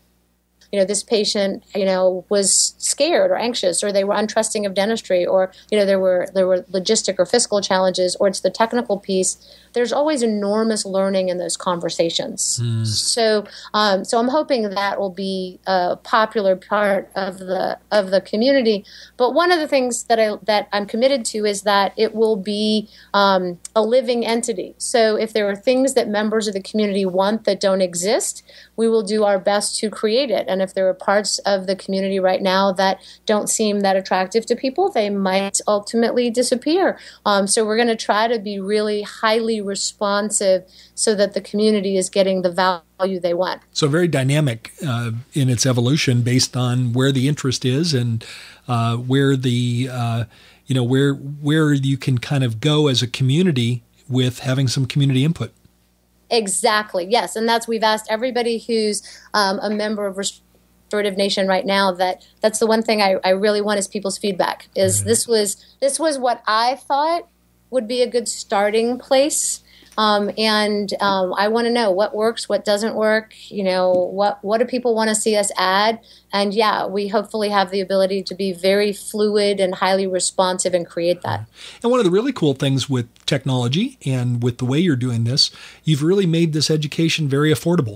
this patient, was scared or anxious, or they were untrusting of dentistry, or, there were logistic or fiscal challenges, or it's the technical piece. There's always enormous learning in those conversations. So I'm hoping that will be a popular part of the community. But one of the things that I'm committed to is that it will be a living entity. So if there are things that members of the community want that don't exist, we will do our best to create it. And if there are parts of the community right now that don't seem that attractive to people, they might ultimately disappear. So we're going to try to be really highly responsive so that the community is getting the value they want. So very dynamic in its evolution based on where the interest is and where the where you can kind of go as a community with having some community input. Exactly. Yes. And we've asked everybody who's a member of Restorative Nation right now that's the one thing I really want is people's feedback is this was what I thought would be a good starting place. And I want to know what works, what doesn't work, what do people want to see us add? And we hopefully have the ability to be very fluid and highly responsive and create that. And one of the really cool things with technology and with the way you're doing this, you've really made this education very affordable.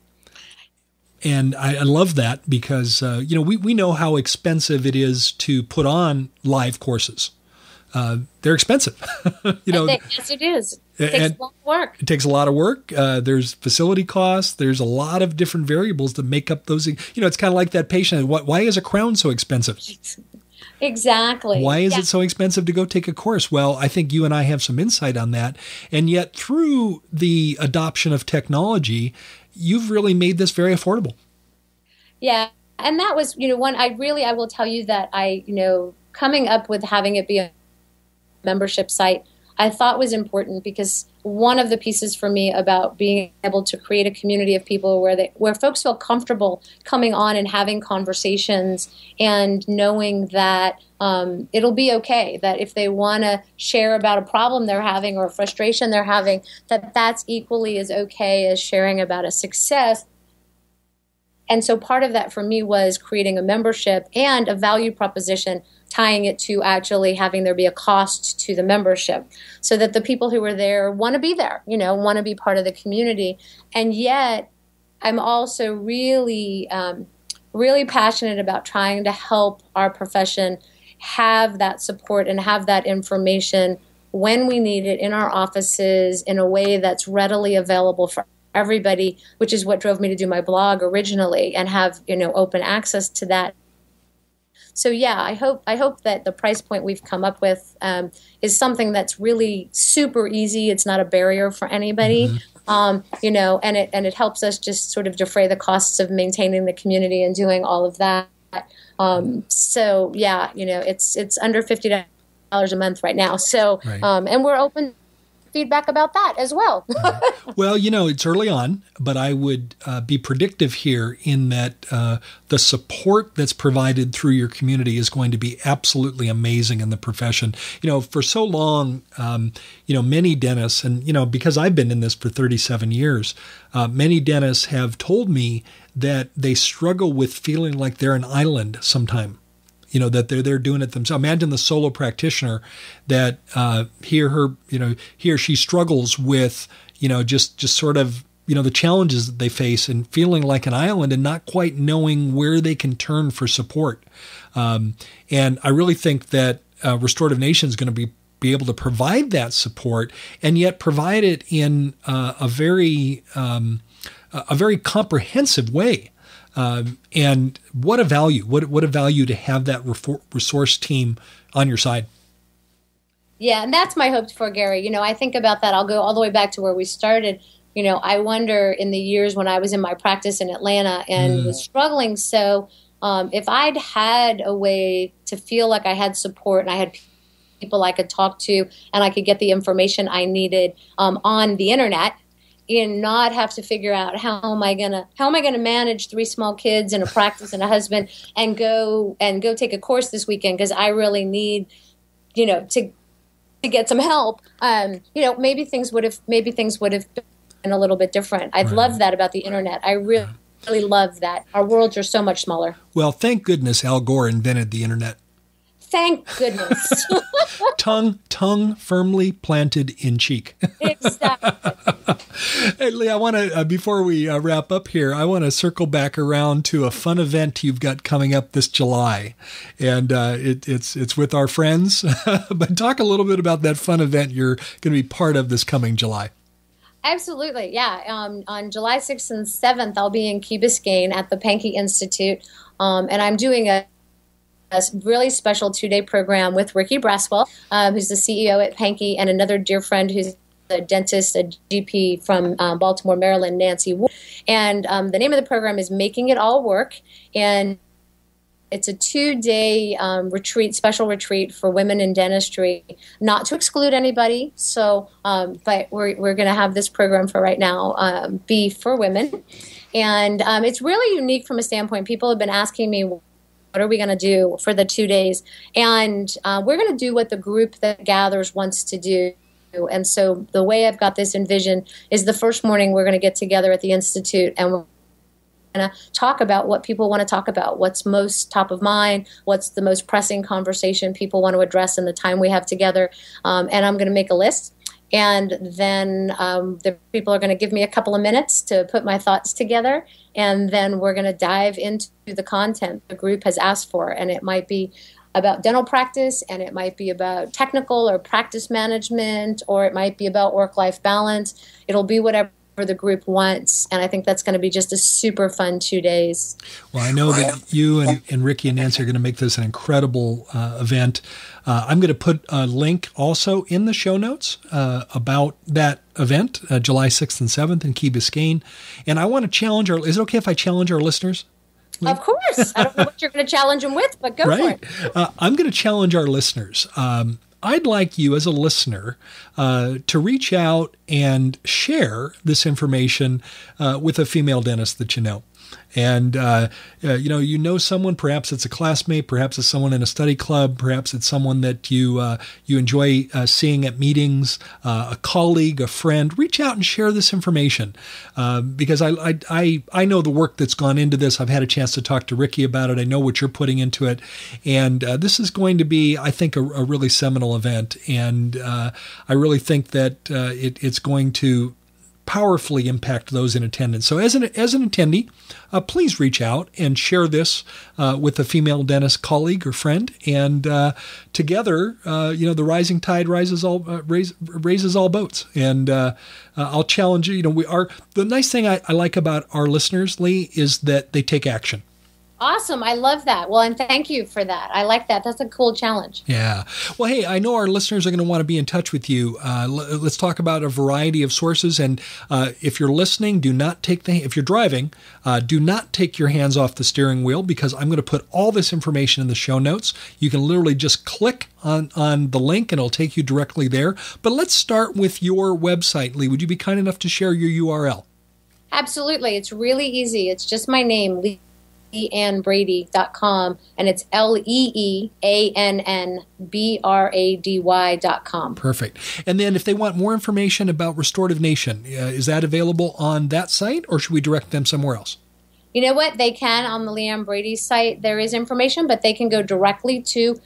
And I love that because, we know how expensive it is to put on live courses. They're expensive. Yes, it is. It takes a lot of work. It takes a lot of work. There's facility costs. There's a lot of different variables that make up those. It's kind of like that patient. Why is a crown so expensive? Exactly. Why is it so expensive to go take a course? Well, I think you and I have some insight on that. And yet through the adoption of technology, you've really made this very affordable. Yeah. And that was, I will tell you that coming up with having it be a membership site, I thought was important because one of the pieces for me about being able to create a community of people where folks feel comfortable coming on and having conversations and knowing that it'll be okay, that if they want to share about a problem they're having or a frustration they're having, that's equally as okay as sharing about a success. And so part of that for me was creating a membership and a value proposition, tying it to actually having there be a cost to the membership so that the people who are there want to be there, want to be part of the community. And yet I'm also really, really passionate about trying to help our profession have that support and have that information when we need it in our offices in a way that's readily available for everybody, which is what drove me to do my blog originally and have, open access to that So yeah, I hope that the price point we've come up with is something that's really super easy. It's not a barrier for anybody. And it helps us just sort of defray the costs of maintaining the community and doing all of that. So yeah, it's under $50 a month right now. So, right. And we're open feedback about that as well. Well, it's early on, but I would be predictive here in that the support that's provided through your community is going to be absolutely amazing in the profession. For so long, many dentists, and, because I've been in this for 37 years, many dentists have told me that they struggle with feeling like they're an island sometime. That they're doing it themselves. Imagine the solo practitioner that he or she struggles with, just sort of, the challenges that they face and feeling like an island and not quite knowing where they can turn for support. And I really think that Restorative Nation is going to be able to provide that support and yet provide it in a very comprehensive way. And what a value, what a value to have that resource team on your side. Yeah, and that's my hope for Gary. I think about that. I'll go all the way back to where we started. I wonder in the years when I was in my practice in Atlanta and was struggling. So if I'd had a way to feel like I had support and I had people I could talk to and I could get the information I needed on the internet, and not have to figure out how am I gonna manage 3 small kids and a practice and a husband and go take a course this weekend because I really need to get some help. Maybe things would have been a little bit different. I've loved that about the internet. I really love that. Our worlds are so much smaller. Well, thank goodness Al Gore invented the internet. Thank goodness. tongue firmly planted in cheek. Exactly. Hey, Lee, I want to, before we wrap up here, I want to circle back around to a fun event you've got coming up this July. And it's with our friends. But talk a little bit about that fun event you're going to be part of this coming July. Absolutely, yeah. On July 6th and 7th, I'll be in Key Biscayne at the Pankey Institute. And I'm doing a really special 2-day program with Ricky Braswell, who's the CEO at Pankey, and another dear friend who's a dentist, a GP from Baltimore, Maryland, Nancy Wood. And the name of the program is Making It All Work. And it's a 2-day special retreat for women in dentistry, not to exclude anybody. So, but we're going to have this program for right now be for women. And it's really unique from a standpoint. People have been asking me, what are we going to do for the 2 days? And we're going to do what the group that gathers wants to do. And so the way I've got this envisioned is the first morning we're going to get together at the Institute and we're going to talk about what people want to talk about, what's most top of mind, what's the most pressing conversation people want to address in the time we have together. And I'm going to make a list. And then the people are going to give me a couple of minutes to put my thoughts together. And then we're going to dive into the content the group has asked for. And it might be about dental practice, and it might be about technical or practice management, or it might be about work-life balance. It'll be whatever the group wants. And I think that's going to be just a super fun 2 days. Well, I know that you and Ricky and Nancy are going to make this an incredible event. I'm going to put a link also in the show notes about that event, July 6th and 7th in Key Biscayne. And I want to challenge is it okay if I challenge our listeners? Of course. I don't know what you're going to challenge them with, but go for it. I'm going to challenge our listeners. I'd like you as a listener to reach out and share this information with a female dentist that you know. And, you know someone, perhaps it's a classmate, perhaps it's someone in a study club, perhaps it's someone that you enjoy seeing at meetings, a colleague, a friend. Reach out and share this information because I know the work that's gone into this. I've had a chance to talk to Ricky about it. I know what you're putting into it. And this is going to be, I think, a really seminal event. And I really think that it's going to powerfully impact those in attendance. So as an attendee, please reach out and share this with a female dentist colleague or friend. And together, the rising tide raises all boats. And I'll challenge you. The nice thing I like about our listeners, Lee, is that they take action. Awesome. I love that. Well, and thank you for that. I like that. That's a cool challenge. Yeah. Well, hey, I know our listeners are going to want to be in touch with you. Let's talk about a variety of sources. And if you're listening, if you're driving, do not take your hands off the steering wheel, because I'm going to put all this information in the show notes. You can literally just click on the link and it'll take you directly there. But let's start with your website, Lee. Would you be kind enough to share your URL? Absolutely. It's really easy. It's just my name, leeannbrady.com, and it's LeeAnnBrady.com. Perfect. And then if they want more information about Restorative Nation, is that available on that site, or should we direct them somewhere else? You know what? They can on the Leanne Brady site. There is information, but they can go directly to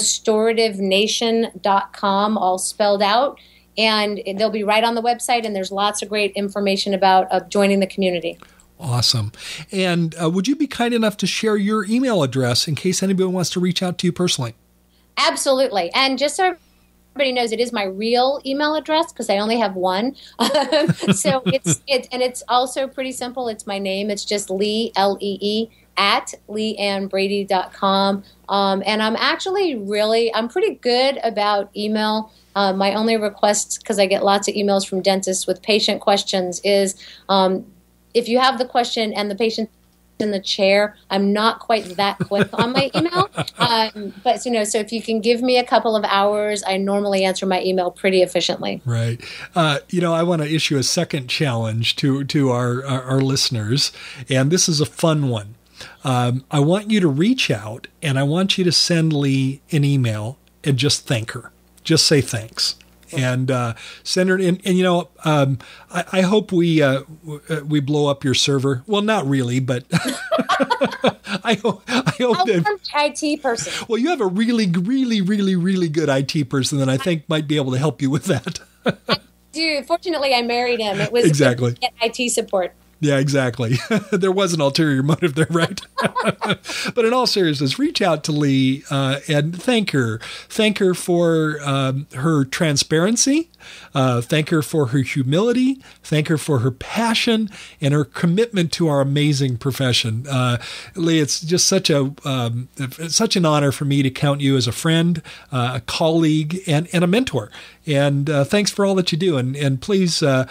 restorativenation.com, all spelled out, and they'll be right on the website, and there's lots of great information about joining the community. Awesome. And would you be kind enough to share your email address in case anybody wants to reach out to you personally? Absolutely. And just so everybody knows, it is my real email address because I only have one. So it's also pretty simple. It's my name. It's just Lee, Lee, at leeannbrady.com. And I'm actually I'm pretty good about email. My only request, because I get lots of emails from dentists with patient questions, is if you have the question and the patient in the chair, I'm not quite that quick on my email. But, so if you can give me a couple of hours, I normally answer my email pretty efficiently. Right. I want to issue a second challenge to our listeners, and this is a fun one. I want you to reach out, and I want you to send Lee an email and just thank her. Just say thanks. And send her in. And I hope we blow up your server. Well, not really, but I hope that IT person. Well, you have a really, really, really, really good IT person that I think might be able to help you with that. I do. Fortunately, I married him. It was exactly to get IT support. Yeah, exactly. There was an ulterior motive there, right? But in all seriousness, reach out to Lee and thank her. Thank her for her transparency. Thank her for her humility. Thank her for her passion and her commitment to our amazing profession. Lee, it's just such an honor for me to count you as a friend, a colleague, and a mentor. And thanks for all that you do. And please, I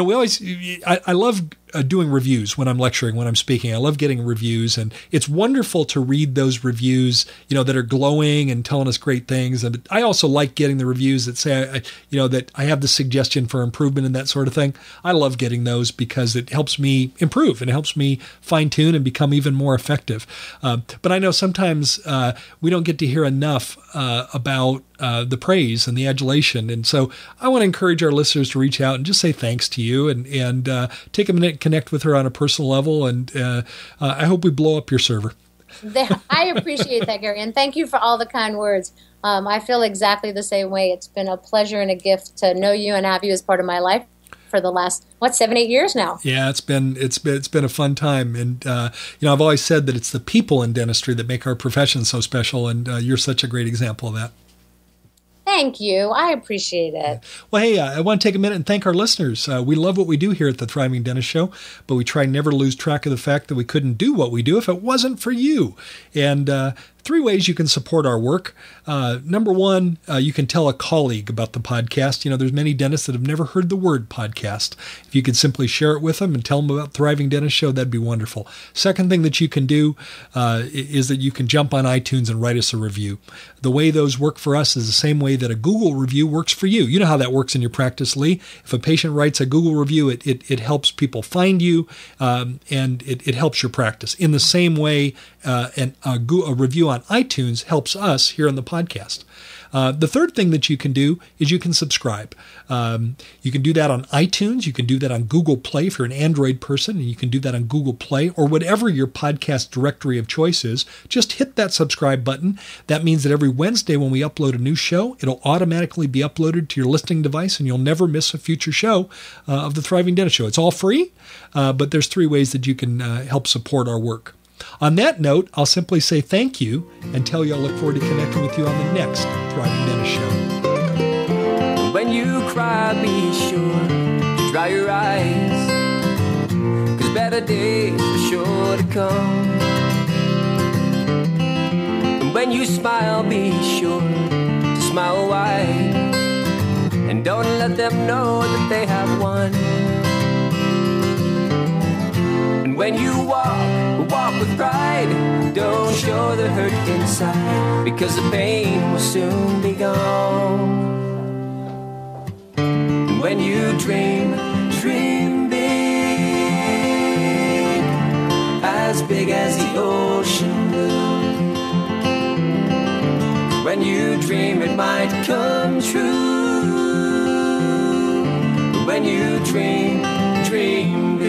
love doing reviews when I'm lecturing, when I'm speaking. I love getting reviews, and it's wonderful to read those reviews, that are glowing and telling us great things. And I also like getting the reviews that say, that I have the suggestion for improvement and that sort of thing. I love getting those because it helps me improve and it helps me fine tune and become even more effective. But I know sometimes we don't get to hear enough about the praise and the adulation. And so I want to encourage our listeners to reach out and just say thanks to you and take a minute and connect with her on a personal level. And I hope we blow up your server. I appreciate that, Gary. And thank you for all the kind words. I feel exactly the same way. It's been a pleasure and a gift to know you and have you as part of my life for the last 7-8 years now. Yeah, it's been a fun time, and I've always said that it's the people in dentistry that make our profession so special, and you're such a great example of that. Thank you. I appreciate it. Well, hey, I want to take a minute and thank our listeners. We love what we do here at the Thriving Dentist Show, but we try never to lose track of the fact that we couldn't do what we do if it wasn't for you. And 3 ways you can support our work. Number one, you can tell a colleague about the podcast. There's many dentists that have never heard the word podcast. If you could simply share it with them and tell them about Thriving Dentist Show, that'd be wonderful. Second thing that you can do is that you can jump on iTunes and write us a review. The way those work for us is the same way that a Google review works for you. You know how that works in your practice, Lee. If a patient writes a Google review, it helps people find you, and it helps your practice. In the same way, a review on iTunes helps us here on the podcast. The third thing that you can do is you can subscribe. You can do that on iTunes. You can do that on Google Play if you're an Android person, and you can do that on Google Play or whatever your podcast directory of choice is. Just hit that subscribe button. That means that every Wednesday when we upload a new show, it'll automatically be uploaded to your listening device, and you'll never miss a future show of the Thriving Dentist Show. It's all free, but there's 3 ways that you can help support our work. On that note, I'll simply say thank you and tell you I look forward to connecting with you on the next Thriving Dentist Show. When you cry, be sure to dry your eyes, 'cause better days are sure to come. when you smile, be sure to smile wide, and don't let them know that they have won. And when you walk with pride, don't show the hurt inside, because the pain will soon be gone. And when you dream big, as big as the ocean blue. When you dream, it might come true. When you dream